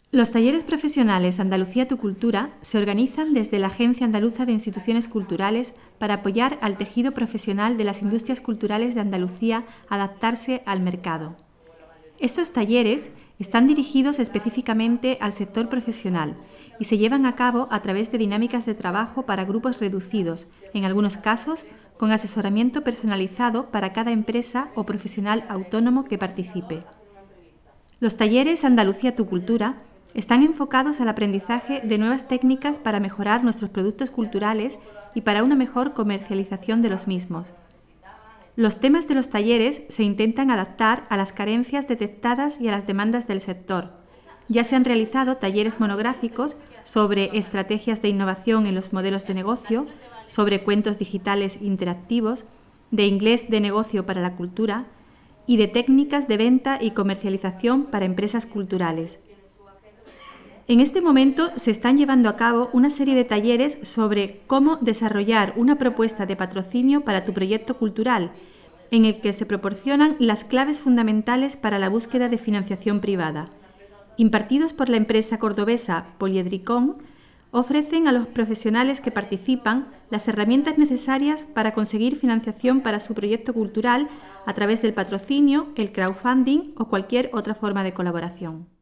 Los talleres profesionales Andalucía Tu Cultura se organizan desde la Agencia Andaluza de Instituciones Culturales para apoyar al tejido profesional de las industrias culturales de Andalucía a adaptarse al mercado. Estos talleres están dirigidos específicamente al sector profesional y se llevan a cabo a través de dinámicas de trabajo para grupos reducidos, en algunos casos con asesoramiento personalizado para cada empresa o profesional autónomo que participe. Los talleres Andalucía Tu Cultura están enfocados al aprendizaje de nuevas técnicas para mejorar nuestros productos culturales y para una mejor comercialización de los mismos. Los temas de los talleres se intentan adaptar a las carencias detectadas y a las demandas del sector. Ya se han realizado talleres monográficos sobre estrategias de innovación en los modelos de negocio, sobre cuentos digitales interactivos, de inglés de negocio para la cultura y de técnicas de venta y comercialización para empresas culturales. En este momento se están llevando a cabo una serie de talleres sobre cómo desarrollar una propuesta de patrocinio para tu proyecto cultural, en el que se proporcionan las claves fundamentales para la búsqueda de financiación privada. Impartidos por la empresa cordobesa Poliedricón, ofrecen a los profesionales que participan las herramientas necesarias para conseguir financiación para su proyecto cultural a través del patrocinio, el crowdfunding o cualquier otra forma de colaboración.